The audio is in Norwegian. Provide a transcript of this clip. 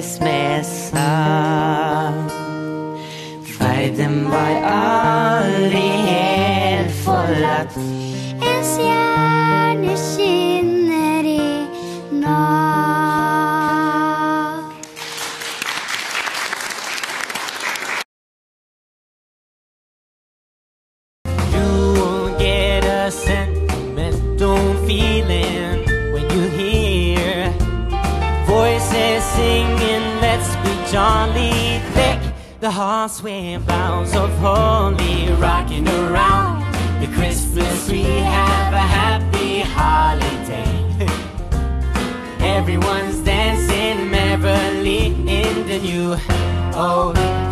skilsmissa. Ferden var aldri helt forlatt. En stjerne skinner i natt. You will get a sentimental feeling when you hear voices singing, let's be jolly. Deck the halls with boughs of holly, rocking around the Christmas tree. Have a happy holiday. Everyone's dancing merrily in the new old